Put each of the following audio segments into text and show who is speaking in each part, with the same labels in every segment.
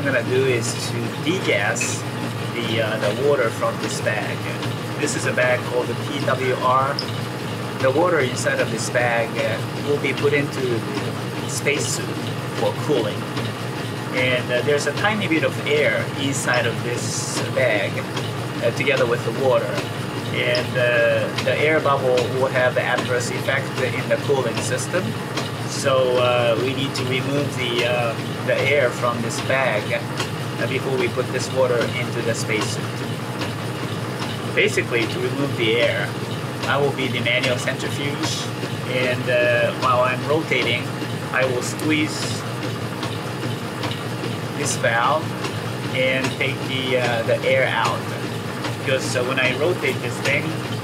Speaker 1: gonna do is to degas the water from this bag. This is a bag called the PWR. The water inside of this bag will be put into the spacesuit for cooling. And there's a tiny bit of air inside of this bag together with the water. And the air bubble will have the adverse effect in the cooling system. So we need to remove the air from this bag before we put this water into the spacesuit. Basically, to remove the air, I will be the manual centrifuge, and while I'm rotating, I will squeeze this valve and take the air out. Because when I rotate this thing,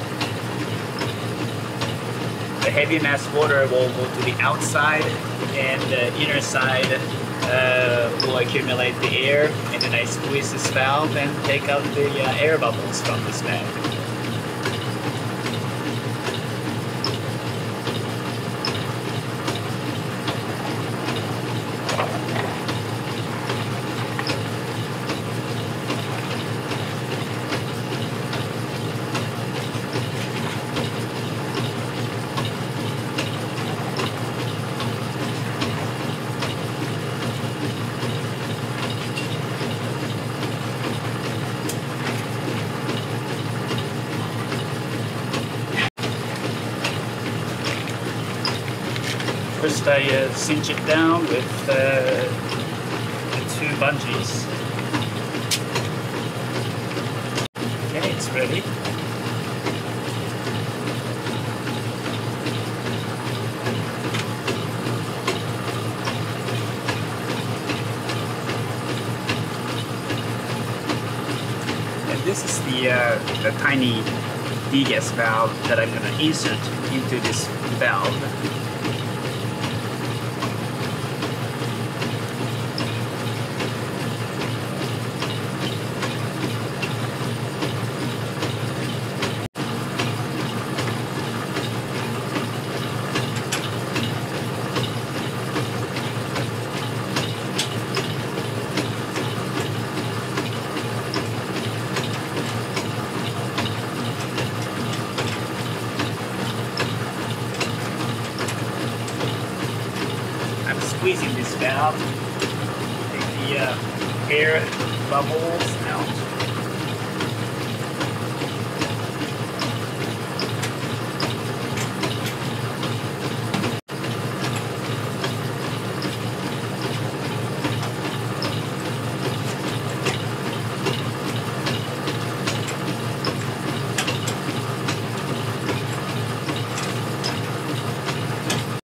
Speaker 1: the heavy mass water will go to the outside, and the inner side will accumulate the air, and then I squeeze this valve and take out the air bubbles from this bag. First I cinch it down with the 2 bungees. Okay, it's ready. And this is the tiny degas valve that I'm going to insert into this valve. Squeezing this valve, take the air bubbles